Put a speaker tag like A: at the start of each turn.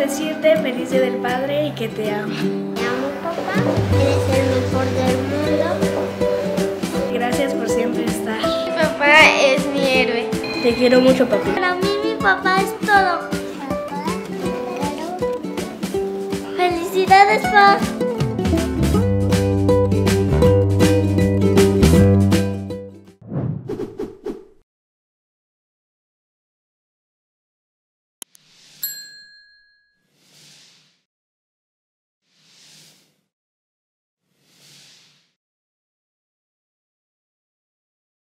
A: decirte feliz Día del Padre y que te amo.
B: Te amo, papá. Eres el mejor del mundo.
A: Gracias por siempre estar.
B: Mi papá es mi héroe.
A: Te quiero mucho, papi.
B: Para mí mi papá es todo. Papá, te quiero. Felicidades, papá.